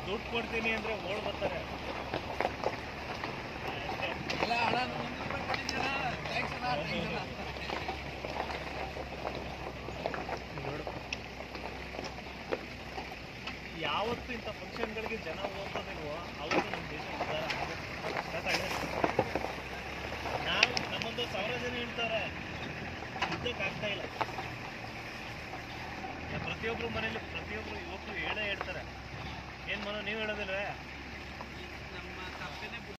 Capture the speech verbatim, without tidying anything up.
ದುಡ್ಡು ಕೊಡ್ತೀನಿ ಅಂದ್ರೆ ಓಡ್ ಬರ್ತಾರೆ. ಯಾವತ್ತು ಇಂಥ ಫಂಕ್ಷನ್ಗಳಿಗೆ ಜನ ಹೋಗೋದಿಲ್ವೋ ಅವತ್ತು ನಮ್ಮ ದೇಶ ಉದ್ಧಾರ ಸ್ಟಾರ್ಟ್ ಆಗಿದೆ. ನಾವು ನಮ್ಮೊಂದು ಸಾವಿರ ಜನ ಹೇಳ್ತಾರೆ, ಯುದ್ಧಕ್ಕಾಗ್ತಾ ಇಲ್ಲ. ಪ್ರತಿಯೊಬ್ಬರು ಮನೇಲಿ ಪ್ರತಿಯೊಬ್ಬರು ಯುವಕರು ಹೇಳೇ ಹೇಳ್ತಾರೆ. ಏನು ಮನೋ ನೀವು ಹೇಳೋದಿಲ್ವೇ?